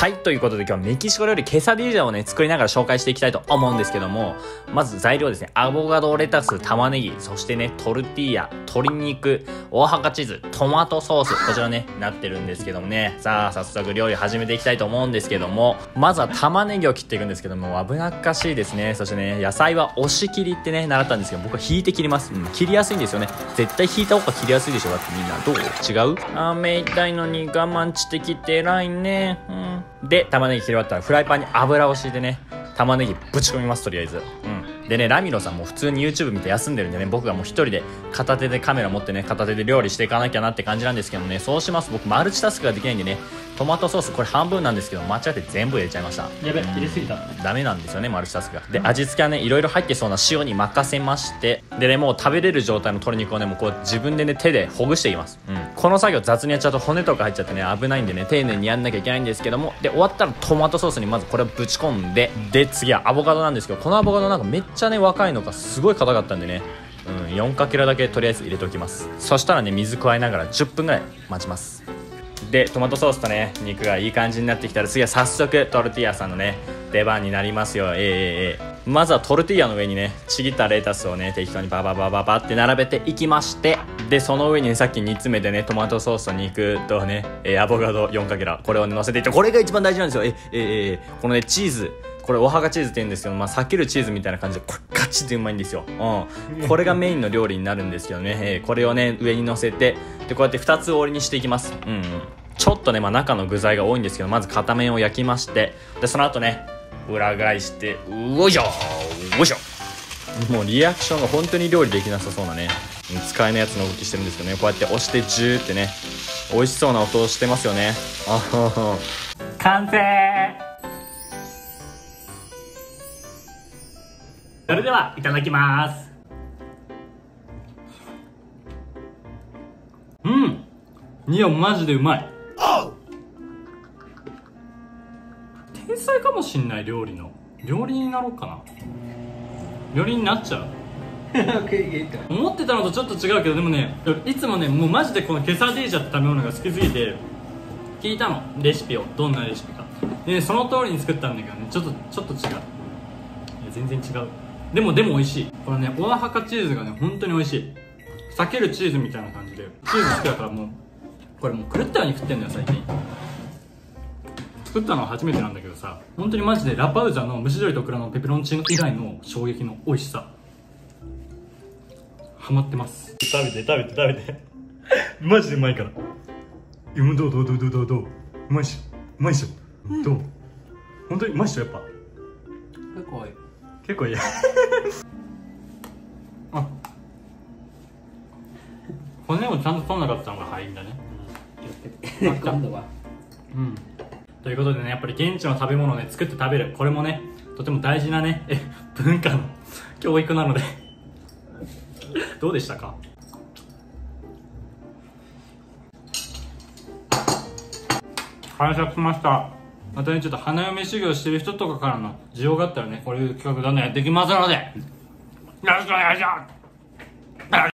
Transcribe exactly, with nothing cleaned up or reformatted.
はい、ということで今日はメキシコ料理ケサディージャをね作りながら紹介していきたいと思うんですけども、まず材料ですね。アボカド、レタス、玉ねぎ、そしてねトルティーヤ、鶏肉、オアハカチーズ、トマトソース、こちらねなってるんですけどもね。さあ早速料理始めていきたいと思うんですけども、まずは玉ねぎを切っていくんですけども、危なっかしいですね。そしてね野菜は押し切りってね習ったんですけど、僕は引いて切ります、うん、切りやすいんですよね。絶対引いた方が切りやすいでしょ。だってみんなどう違う？雨痛いのに我慢してきて偉いね。うんで玉ねぎ切り終わったらフライパンに油を敷いてね玉ねぎぶち込みます。とりあえず、うん、でねラミロさんも普通に YouTube 見て休んでるんでね、僕がもう一人で片手でカメラ持ってね片手で料理していかなきゃなって感じなんですけどね。そうします。僕マルチタスクができないんでね、トマトソースこれ半分なんですけど間違って全部入れちゃいました。 やべ、入れすぎた。 ダメなんですよねマルチタスクが。で味付けはねいろいろ入ってそうな塩に任せまして、でねもう食べれる状態の鶏肉をねもうこう自分でね手でほぐしていきます、うん、この作業雑にやっちゃうと骨とか入っちゃってね危ないんでね丁寧にやんなきゃいけないんですけども、で終わったらトマトソースにまずこれをぶち込んで、で次はアボカドなんですけど、このアボカドなんかめっちゃね若いのがすごい硬かったんでね、うん、よんかけらだけとりあえず入れておきます。そしたらね水加えながらじゅっぷんぐらい待ちます。でトマトソースとね肉がいい感じになってきたら次は早速トルティーヤさんのね出番になりますよ。えー、えー、えー、まずはトルティーヤの上にねちぎったレタスをね適当にバババババって並べていきまして、でその上に、ね、さっき煮詰めてねトマトソースと肉とね、えー、アボカドよんかけらこれをね乗せていって、これが一番大事なんですよ。えー、えー、えー、このねチーズ、これオハガチーズって言うんですけど、まあ避けるチーズみたいな感じでこれガチでうまいんですよ、うん、これがメインの料理になるんですけどね、えー、これをね上に乗せて、でこうやってふたつ折りにしていきます。うん、うん、ちょっとね、まあ、中の具材が多いんですけど、まず片面を焼きまして、でその後ね裏返してうおいしょうおいしょ。もうリアクションが本当に料理できなさそうなね使いのやつの動きしてるんですけどね、こうやって押してジューってね美味しそうな音をしてますよね。あはは完成。それではいただきます。うん、いやマジでうまい。天才かもしんない。料理の料理になろうかな。料理になっちゃう思ってたのとちょっと違うけど、でもねいつもねもうマジでこのケサディージャって食べ物が好きすぎて聞いたのレシピを、どんなレシピかで、ね、その通りに作ったんだけどねちょっとちょっと違う。いや全然違う。でもでも美味しい。これねオアハカチーズがね本当に美味しい。避けるチーズみたいな感じでチーズ好きだから、もうこれもう狂ったように食ってんだよ最近。作ったのは初めてなんだけどさ、本当にマジでラパウザの蒸し鶏とオクラのペペロンチーノ以外の衝撃の美味しさハマってます。食べて食べて食べてマジでうまいから。どうどうどうどうどうどうどううまいっしょうまいっしょ、うん、どう本当にうまいっしょ。やっぱ結構いい結構いいあ、骨をちゃんと取んなかったのが敗因だね。 うん、今度はうん。ということでね、やっぱり現地の食べ物をね作って食べる、これもねとても大事なねえ文化の教育なのでどうでしたか？完食しました。またねちょっと花嫁修行してる人とかからの需要があったらねこういう企画どんどんやっていきますのでよろしくお願いします。